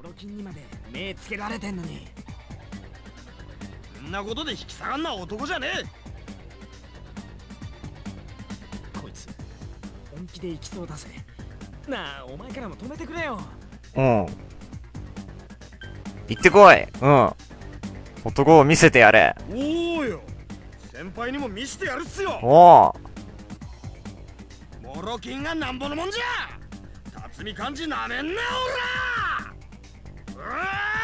モロキンにまで目つけられてんのに。そんなことで引き下がんな男じゃねえ。こいつ本気で行きそうだぜ。なあ、お前からも止めてくれよ。 うん。行ってこい。うん。男を見せてやれ。 おおよ。先輩にも見せてやるっすよ。 おお。 モロキンがなんぼのもんじゃ。辰巳漢字なめんなおら。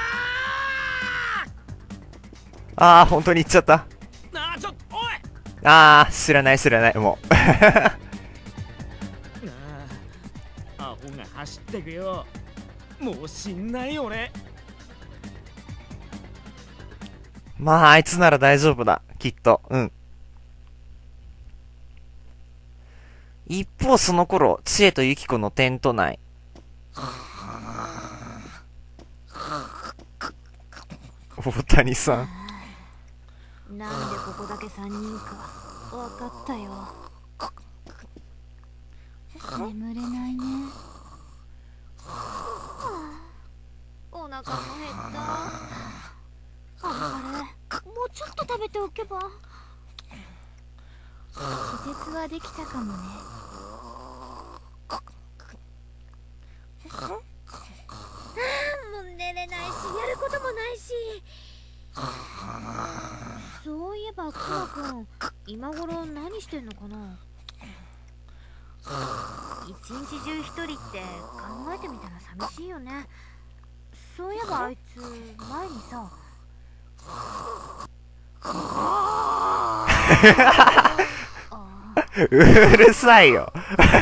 ああ、本当に行っちゃった。 なあ、ちょっとおい。 ああ、知らない知らない、もう。 アホが走ってくよ。もう死んない俺。 まあ、あいつなら大丈夫だ。きっと。うん。一方、その頃、知恵とユキコのテント内。大谷さん。 なんでここだけ3人か分かったよ。眠れないね。お腹も減った。あれもうちょっと食べておけば。気絶はできたかもね。もう寝れないし、やることもないし。そういえばクマくん、今頃何してんのかな。一日中一人って考えてみたら寂しいよね。そういえばあいつ前にさうるさいよ。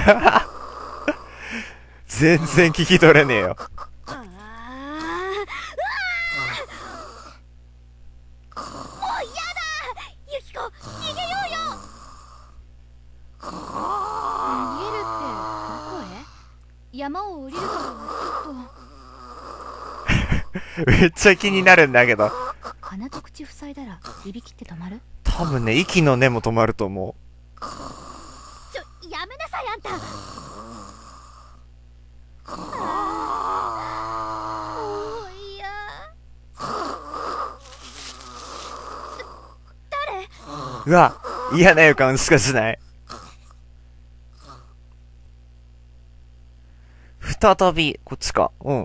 全然聞き取れねえよ。 山を降りるのはちょっめっちゃ気になるんだけど。 鼻と口塞いだらいびきって止まる？ 多分ね、息の根も止まると思う。 やめなさいあんた。もう嫌。誰？ うわ、嫌な予感しかしない。再び、こっちか。うん。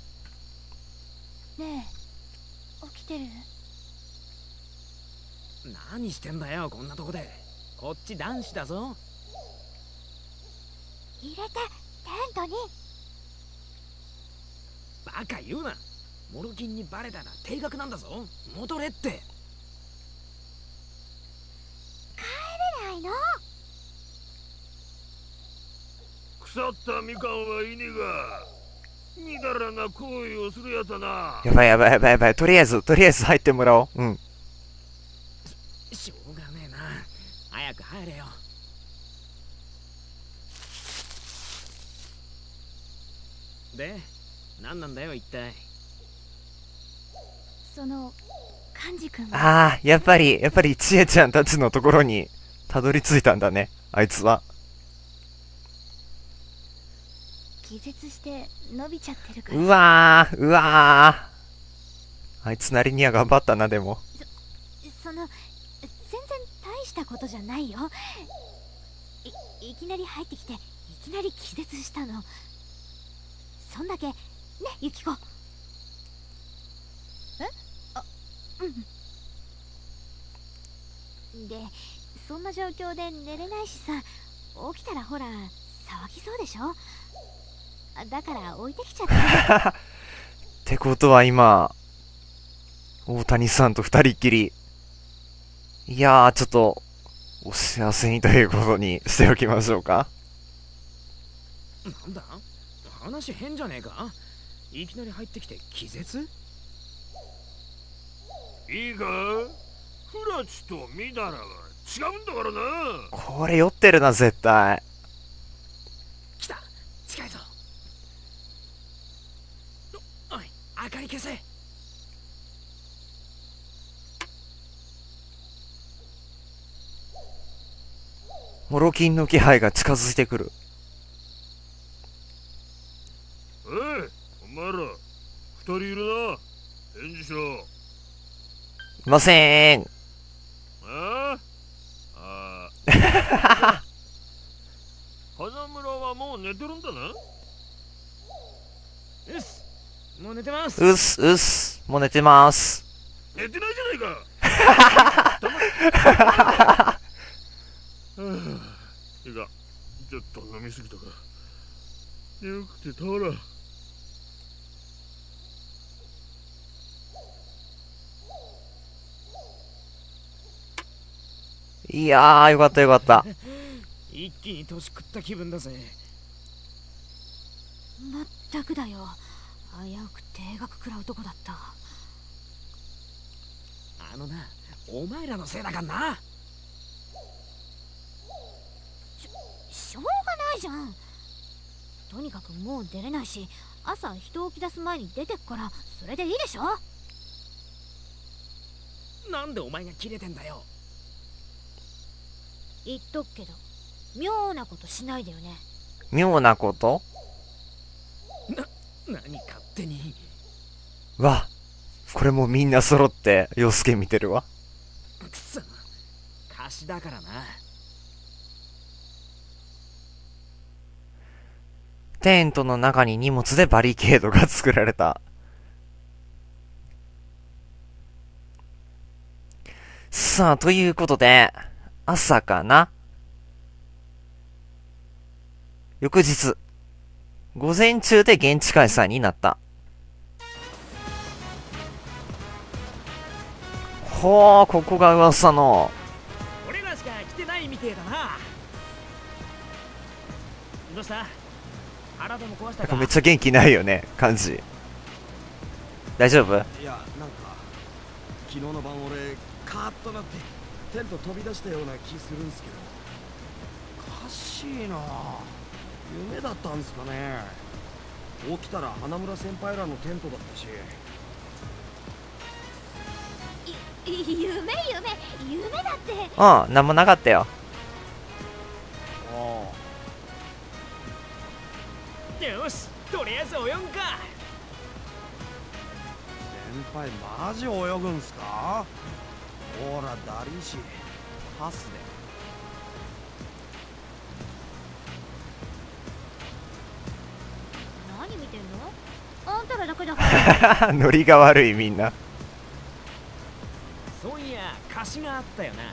ねえ、起きてる？ 何してんだよ、こんなとこで。こっち男子だぞ。 入れて、テントに。 バカ言うな。モロキンにバレたら定額なんだぞ。戻れって。 帰れないの？ 腐ったみかんはいねが。みだらな行為をするやつな。 やばいやばいやばいやばい。とりあえず入ってもらおう。うん。 しょうがねえな。早く入れよ。で、何なんだよ一体。 その、カンジ君は。 ああ、やっぱりちえちゃんたちのところにたどり着いたんだね、あいつは。 気絶して伸びちゃってるから。 うわー。あいつなりには頑張ったな、でも。 その、全然大したことじゃないよ。いきなり入ってきて、いきなり気絶したの。そんだけ、ね、ユキコ。で、そんな状況で寝れないしさ、起きたらほら、騒ぎそうでしょ。だから置いてきちゃった。 ってことは今、大谷さんと二人っきり。いやー、ちょっと、お幸せにということにしておきましょうか。 なんだ？話変じゃねえか？いきなり入ってきて気絶？ いいか？フラチとミダラは違うんだからな。 これ酔ってるな、絶対。 来た！近いぞ。おい、明かり消せ。 モロキンの気配が近づいてくる。 おい、お前ら、二人いるな。返事しろ。 いません。 ああ。花村はもう寝てるんだな。 うっす、もう寝てます。 うっす、うっす。もう寝てます。 寝てないじゃないか。いいか、ちょっと飲みすぎたか。眠くてたまらん。 いやー、よかったよかった。 一気に年食った気分だぜ。 まったくだよ。危うく定額食らうとこだった。 あのな、お前らのせいだかんな。 しょうがないじゃん。とにかくもう出れないし、朝人を起き出す前に出てくから、それでいいでしょ。 なんでお前がキレてんだよ。 言っとくけど、妙なことしないでよね。 妙なこと？ 何勝手に。 わ、これもうみんな揃って陽介見てるわ。 くそ、貸しだからな。 テントの中に荷物でバリケードが作られた。さあ、ということで、朝かな？翌日、午前中で現地開催になった。ほー、ここが噂の。 俺らしか来てないみてえだな。どうした？腹でも壊したか？ めっちゃ元気ないよね、感じ。大丈夫？ いや、なんか昨日の晩俺カーッとなってテント飛び出したような気するんすけど、おかしいな。夢だったんすかね。起きたら花村先輩らのテントだったし。 夢だって。 うん、なんもなかったよ。 ああ、 よし、とりあえず泳ぐか。 先輩マジ泳ぐんすか？ほらダリーシパスで。 何見てんの？あんたらだけだから。 ノリが悪いみんな。 そういや、貸しがあったよな。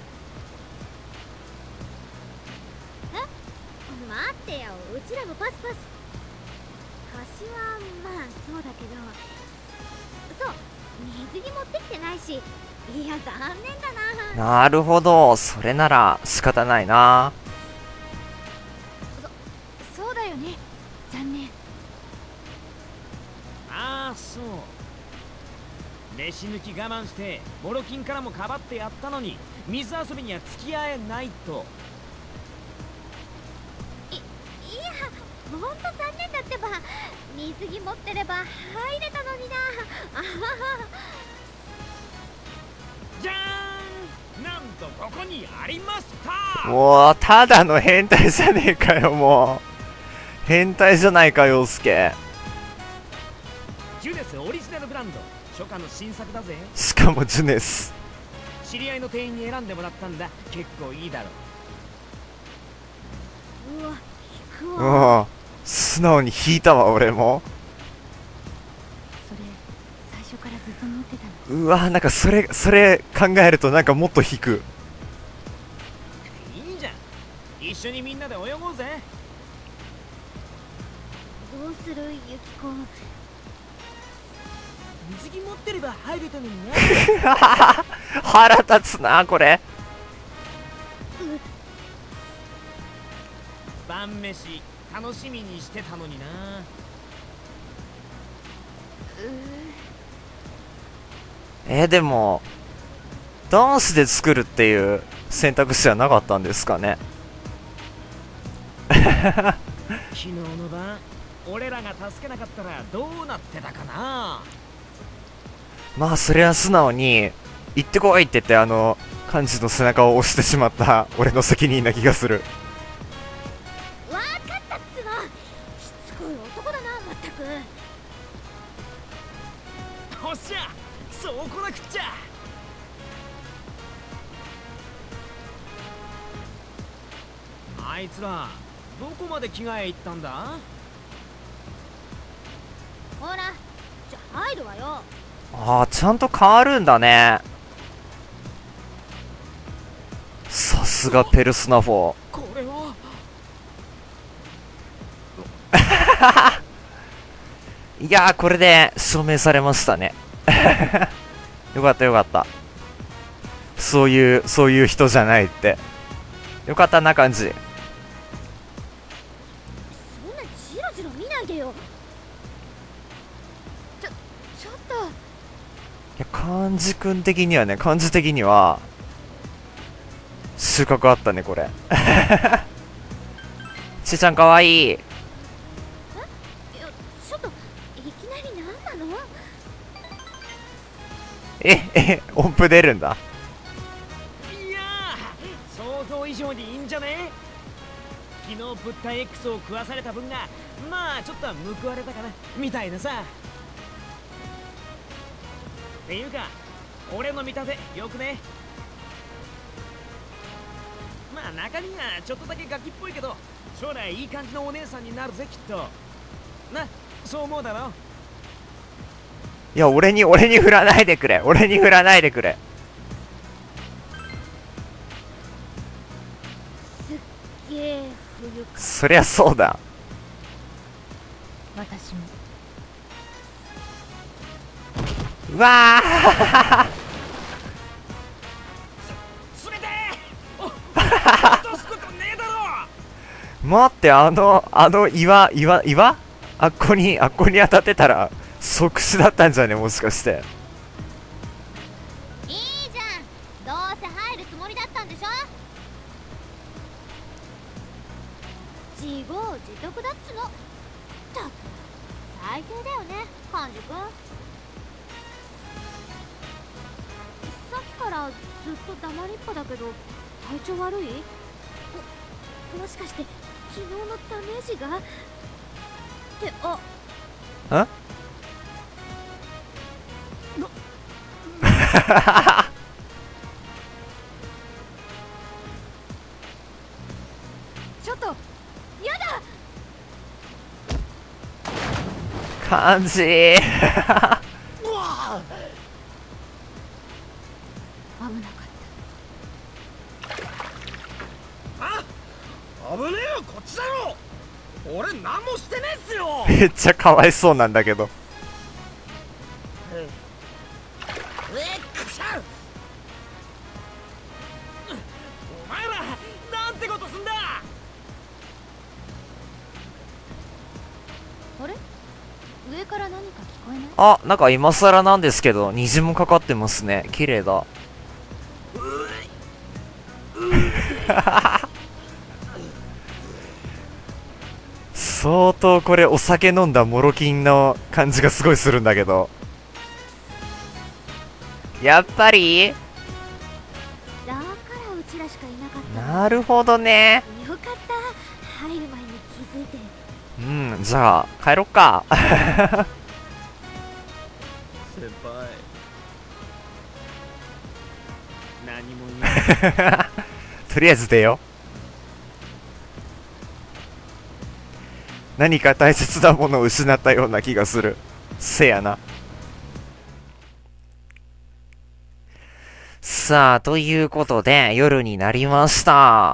待ってよ、うちらもパス。貸しはまあそうだけど、そう、水着持ってきてないし、いや残念だな。 なるほど、それなら仕方ないな。 そうだよね、残念。 ああ、そう。飯抜き我慢してモロキンからもかばってやったのに、水遊びには付き合えないと。 いや、ほんと残念だってば。水着持ってれば入れたのにな。あはは。 じゃーん、なんとここにありました。 もうただの変態じゃねえかよ。もう変態じゃないか、陽介。 ジュネスオリジナルブランド初夏の新作だぜ。 しかもジュネス。 知り合いの店員に選んでもらったんだ。結構いいだろうわ、引くわ。 うん、素直に引いたわ俺も。 それ最初からずっと持ってたの？ うわ、なんかそれ考えるとなんかもっと引く。 いいじゃん、一緒にみんなで泳ごうぜ。 どうする、ユキコ。 水着持ってれば入れたのにね。 腹立つなこれ。 晩飯楽しみにしてたのにな。 でもダンスで作るっていう選択肢はなかったんですかね。 昨日の晩俺らが助けなかったらどうなってたかな。 まあそれは素直に行ってこいって言って幹事の背中を押してしまった俺の責任な気がする。 わかったっつの。しつこい男だな、まったく。 おっしゃ、そうこなくっちゃ。あいつらどこまで着替え行ったんだ？ ほら、入るわよ。 ああ、ちゃんと変わるんだね。さすがペルソナ4。 これはいやー、これで証明されましたね。よかったよかった。そういう人じゃないって。よかったな感じ。 そんなジロジロ見ないでよ。ちょっと。 いや、漢字くん的にはね、漢字的には収穫あったねこれ。ちーちゃんかわいい。 いや、ちょっといきなり何なの？ 音符出るんだ。 いやー、想像以上にいいんじゃね？昨日物体 X を食わされた分がまあちょっとは報われたかなみたいなさ。っていうか俺の見立てよくね。まあ中身はちょっとだけガキっぽいけど将来いい感じのお姉さんになるぜきっとな。そう思うだろ？ いや、俺に振らないでくれ。俺に振らないでくれ。 すっげえ冬か。 そりゃそうだ。 私も。 うわ冷てー。落とすことねえだろ。 ー待って、岩あっこに当たってたら即死だったんじゃね、もしかして。 いいじゃん、どうせ入るつもりだったんでしょ。自業自得だっつの。ったく最低だよね、幹事君。さっきからずっと黙りっぱだけど体調悪い？もしかして昨日のダメージが？ってんちょっとやだ。 漢字。 危なかった。 危ねえよ、こっちだろ。俺何もしてねえっすよ。 めっちゃかわいそうなんだけど。 くしゃ。 お前らなんてことすんだ。 あれ？上から何か聞こえない？ あ、なんか今更なんですけど虹もかかってますね。綺麗だ。相当これお酒飲んだモロキンの感じがすごいするんだけど。やっぱりだからうちらしかいなかった。 なるほどね。 よかった、入る前に気づいて。 うん、じゃあ帰ろっか。 先輩。 何も言えない。 とりあえず出よう。何か大切なものを失ったような気がする。せやな。さあ、ということで、夜になりました。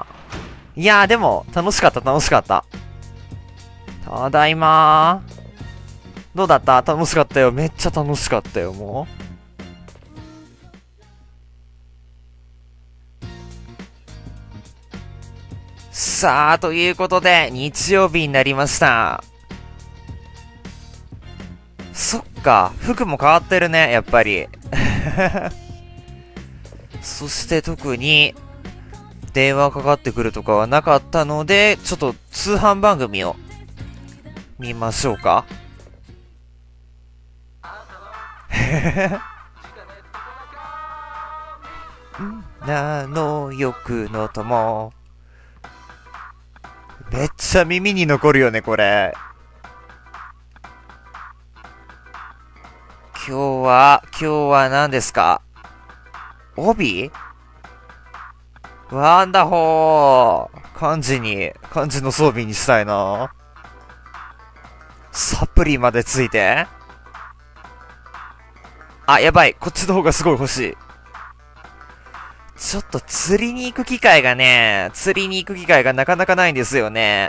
いやー、でも、楽しかった、楽しかった。ただいまー。どうだった？楽しかったよ。めっちゃ楽しかったよ、もう。さあ、ということで、日曜日になりました。そっか、服も変わってるね、やっぱり。そして特に、電話かかってくるとかはなかったので、ちょっと通販番組を見ましょうか。なの欲の友。めっちゃ耳に残るよね、これ。 今日は何ですか？帯？ワンダホー！漢字の装備にしたいな。サプリまでついて？あ、やばい。こっちの方がすごい欲しい。ちょっと釣りに行く機会がなかなかないんですよね。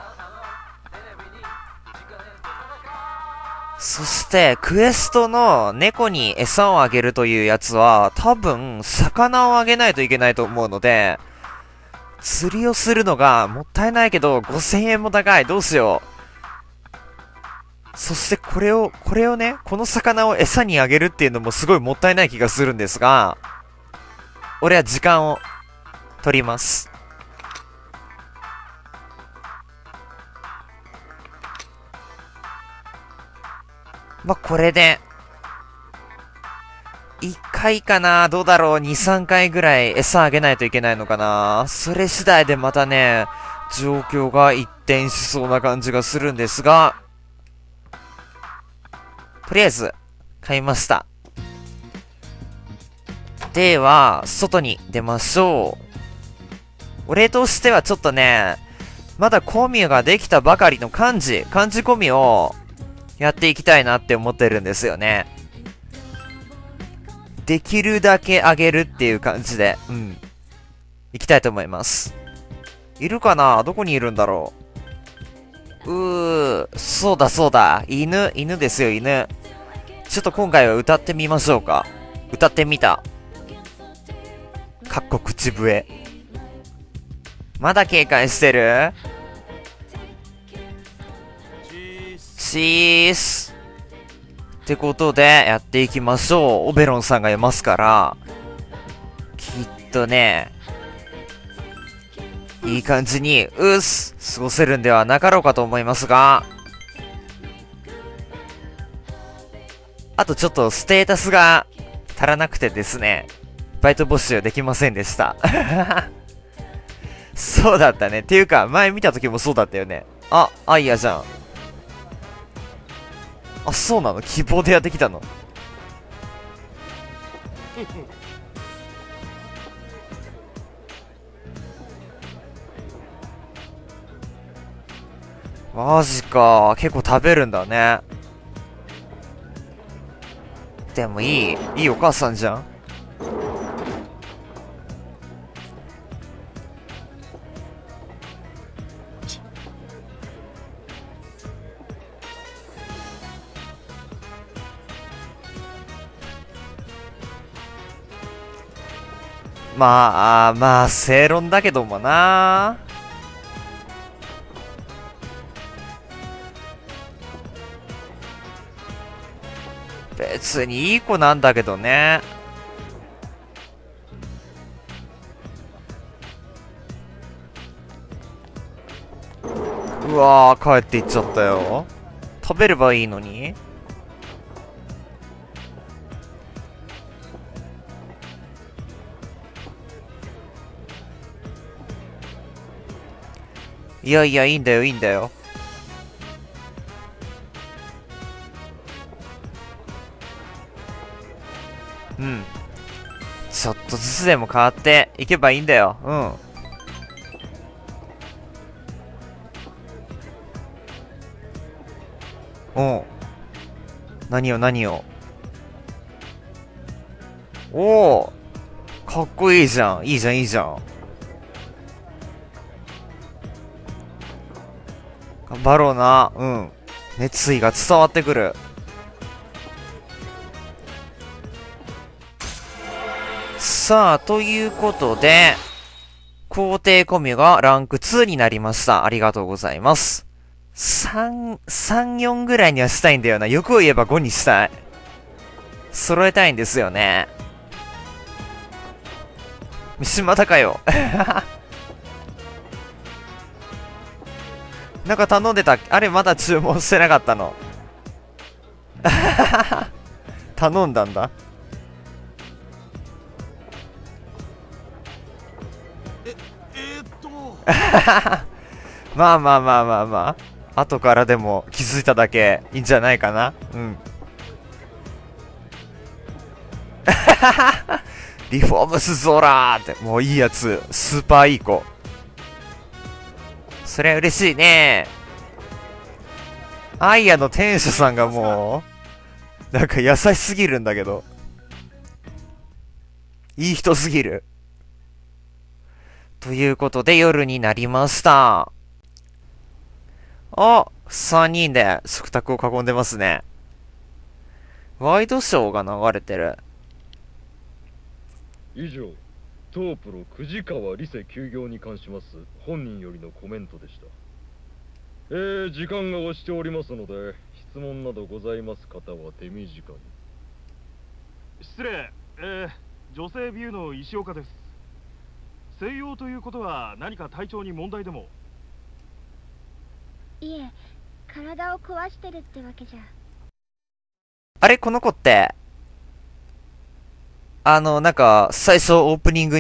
そして、クエストの猫に餌をあげるというやつは、多分、魚をあげないといけないと思うので、釣りをするのがもったいないけど、5000円も高い。どうしよう。そしてこれをね、この魚を餌にあげるっていうのもすごいもったいない気がするんですが、俺は時間を取ります。まあ、これで、1回かな？どうだろう？ 2、3回ぐらい餌あげないといけないのかな？それ次第でまたね、状況が一転しそうな感じがするんですが、とりあえず、買いました。では、外に出ましょう。俺としてはちょっとね、まだコミュができたばかりの漢字コミュをやっていきたいなって思ってるんですよね。できるだけ上げるっていう感じで、行きたいと思います。いるかな？どこにいるんだろう。そうだ。犬ですよ、犬。ちょっと今回は歌ってみましょうか。歌ってみた。かっこ口笛。まだ警戒してる？チース。ってことで、やっていきましょう。オベロンさんがいますから、きっとね、いい感じに、過ごせるんではなかろうかと思いますが、あとちょっとステータスが足らなくてですね、バイト募集できませんでした。そうだったね。っていうか、前見た時もそうだったよね。アイヤじゃん。そうなの？希望でやってきたの？マジか。結構食べるんだね。でもいいお母さんじゃん。まあ、正論だけどもな。別にいい子なんだけどね。うわー、帰っていっちゃったよ。食べればいいのに。いや、いいんだよ。ちょっとずつでも変わっていけばいいんだよ。何を。かっこいいじゃん。いいじゃん。頑張ろうな。熱意が伝わってくる。さあ、ということで、皇帝コミュがランク2になりました。ありがとうございます。3、4ぐらいにはしたいんだよな。欲を言えば5にしたい。揃えたいんですよね。三島だかよ。なんか頼んでた、あれまだ注文してなかったの。頼んだんだ。まあ。後からでも気づいただけいいんじゃないかな。 リフォームスゾーラーって、もういいやつ。スーパーいい子。それは嬉しいね。アイアの店主さんがもう、なんか優しすぎるんだけど。いい人すぎる。ということで夜になりました。あ、3人で食卓を囲んでますね。ワイドショーが流れてる。 以上、当プロ藤川理瀬休業に関します本人よりのコメントでした。時間が押しておりますので、質問などございます方は手短に。 失礼、女性ビューの石岡です。静養ということは何か体調に問題でも？ いえ、体を壊してるってわけじゃ。 あれこの子って、なんか、最初オープニン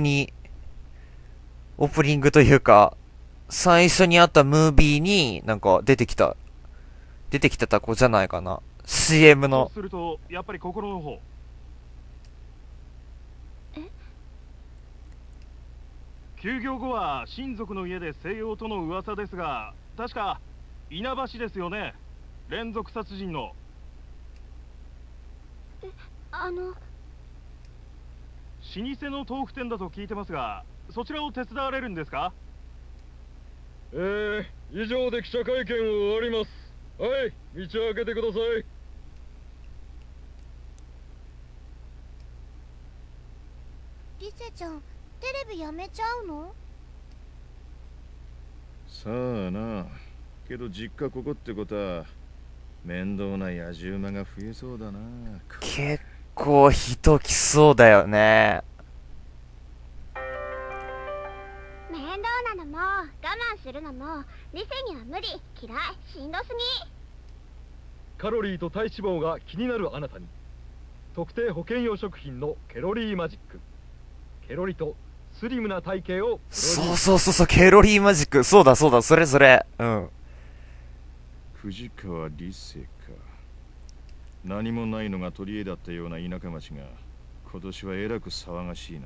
グというか、最初にあったムービーになんか出てきてた子じゃないかな。CM の。 そうすると、やっぱり心の方。休業後は親族の家で静養との噂ですが、確か稲葉市ですよね。連続殺人の。老舗の豆腐店だと聞いてますが、そちらを手伝われるんですか？ 以上で記者会見を終わります。はい、道を開けてください。 リセちゃん、テレビやめちゃうの？ さあな。けど実家ここってことは面倒な野じ馬が増えそうだな。 結構人来そうだよね。 面倒なのも我慢するのもリセには無理。嫌い、しんどすぎ。 カロリーと体脂肪が気になるあなたに、特定保険用食品のケロリーマジック。ケロリとスリムな体型を。 そう、ケロリーマジック。そうだ、それ。うん。 藤川理瀬か。何もないのが取り柄だったような田舎町が今年はえらく騒がしい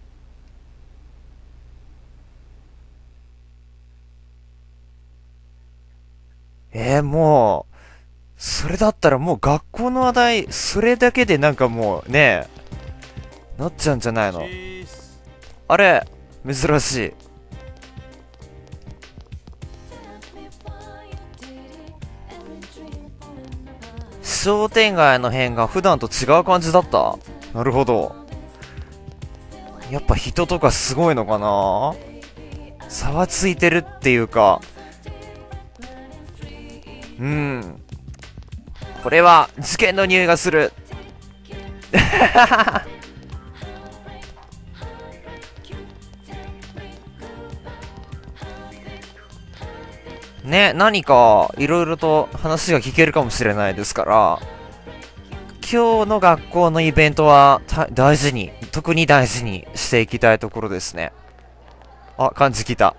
な。 もう、それだったらもう学校の話題、それだけでなんかもうね、なっちゃうんじゃないの？あれ、珍しい。商店街の辺が普段と違う感じだった。なるほど。やっぱ人とかすごいのかな？差はついてるっていうか、これは事件の匂いがする。ね、何かいろいろと話が聞けるかもしれないですから、今日の学校のイベントは特に大事にしていきたいところですね。あ、漢字来た。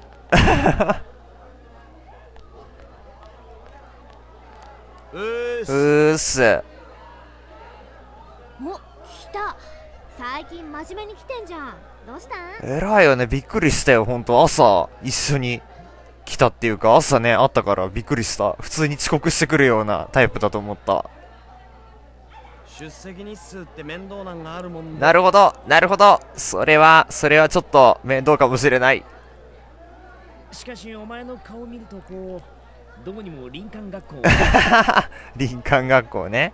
うーす。 お、来た。最近真面目に来てんじゃん。どうしたん？ 偉いよね、びっくりしたよ、ほんと。朝、一緒に来たっていうか、朝ね、会ったからびっくりした。普通に遅刻してくるようなタイプだと思った。 出席日数って面倒なんがあるもんね。 なるほど。それはちょっと面倒かもしれない。 しかしお前の顔見るとこう、どこにも林間学校。 林間学校ね。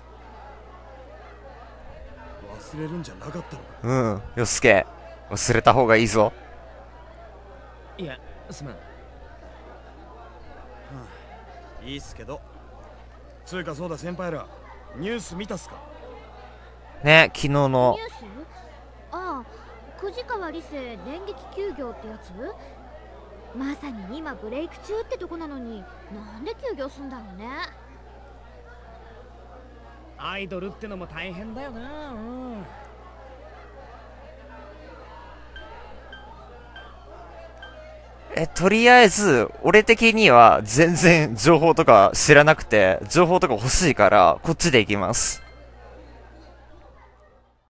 忘れるんじゃなかったのか。 よすけ、忘れた方がいいぞ。 いや、すまん。 いいっすけど。つうかそうだ先輩ら、ニュース見たっすか？ ね、昨日の。 ニュース？ああ、藤川理瀬電撃休業ってやつ？まさに今ブレイク中ってとこなのに、なんで休業すんだろうね。 アイドルってのも大変だよな。 とりあえず、俺的には全然情報とか知らなくて、情報とか欲しいから、こっちで行きます。